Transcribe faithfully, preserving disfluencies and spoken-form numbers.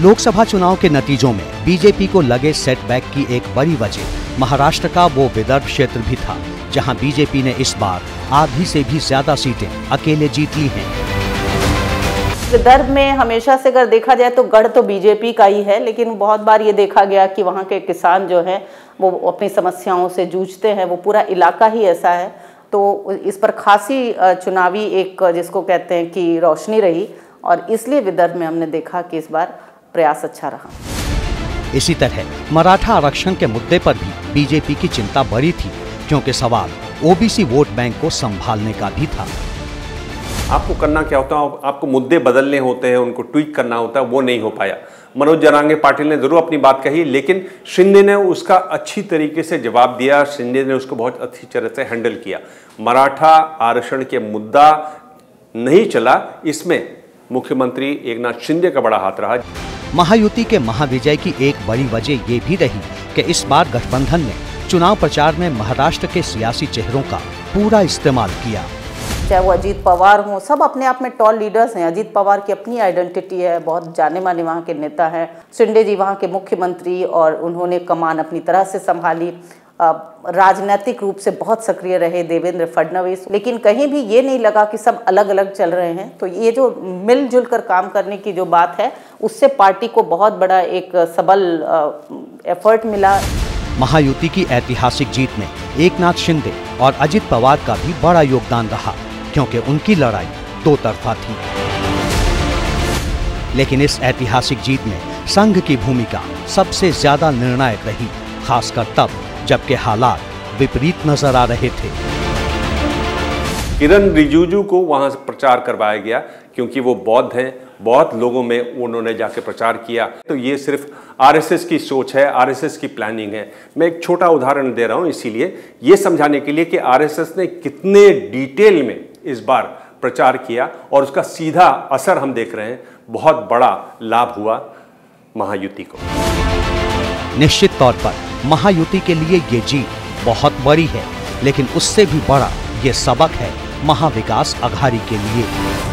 लोकसभा चुनाव के नतीजों में बीजेपी को लगे सेटबैक की एक बड़ी वजह महाराष्ट्र का वो विदर्भ क्षेत्र भी था, जहां बीजेपी ने इस बार आधी से भी ज्यादा सीटें अकेले जीत ली हैं। विदर्भ में हमेशा से अगर देखा जाए तो गढ़ तो बीजेपी का ही है, लेकिन बहुत बार ये देखा गया कि वहाँ के किसान जो हैं वो अपनी समस्याओं से जूझते हैं, वो पूरा इलाका ही ऐसा है। तो इस पर खासी चुनावी एक जिसको कहते हैं कि रोशनी रही, और इसलिए विदर्भ में हमने देखा कि इस बार प्रयास अच्छा रहा। इसी तरह मराठा आरक्षण के मुद्दे पर भी बीजेपी की चिंता बड़ी थी, क्योंकि सवाल ओबीसी वोट बैंक को संभालने का भी था। आपको करना क्या होता है, आपको मुद्दे बदलने होते हैं, उनको ट्वीक करना होता है, वो नहीं हो पाया। मनोज जरांगे पाटिल ने जरूर अपनी बात कही, लेकिन शिंदे ने उसका अच्छी तरीके से जवाब दिया। शिंदे ने उसको बहुत अच्छी तरह से हैंडल किया। मराठा आरक्षण के मुद्दा नहीं चला, इसमें मुख्यमंत्री एकनाथ शिंदे का बड़ा हाथ रहा। महायुति के महाविजय की एक बड़ी वजह ये भी रही कि इस बार गठबंधन ने चुनाव प्रचार में महाराष्ट्र के सियासी चेहरों का पूरा इस्तेमाल किया। चाहे वो अजीत पवार हों, सब अपने आप में टॉल लीडर्स हैं। अजीत पवार की अपनी आइडेंटिटी है, बहुत जाने माने वहाँ के नेता हैं। शिंदे जी वहाँ के मुख्यमंत्री, और उन्होंने कमान अपनी तरह से संभाली। राजनीतिक रूप से बहुत सक्रिय रहे देवेंद्र फडणवीस, लेकिन कहीं भी ये नहीं लगा कि सब अलग अलग चल रहे हैं। तो ये जो मिलजुल कर काम करने की जो बात है, उससे पार्टी को बहुत बड़ा एक सबल एफर्ट मिला। महायुति की ऐतिहासिक जीत में एकनाथ शिंदे और अजित पवार का भी बड़ा योगदान रहा, क्योंकि उनकी लड़ाई दो तरफा थी। लेकिन इस ऐतिहासिक जीत में संघ की भूमिका सबसे ज्यादा निर्णायक रही, खासकर तब जबकि हालात विपरीत नजर आ रहे थे। किरण रिजिजू को वहां से प्रचार करवाया गया, क्योंकि वो बौद्ध हैं। बहुत लोगों में उन्होंने जाके प्रचार किया। तो ये सिर्फ आरएसएस की सोच है, आरएसएस की प्लानिंग है। मैं एक छोटा उदाहरण दे रहा हूं इसीलिए, ये समझाने के लिए कि आरएसएस ने कितने डिटेल में इस बार प्रचार किया और उसका सीधा असर हम देख रहे हैं। बहुत बड़ा लाभ हुआ महायुति को। निश्चित तौर पर महायुति के लिए ये जीत बहुत बड़ी है, लेकिन उससे भी बड़ा ये सबक है महाविकास अघाड़ी के लिए।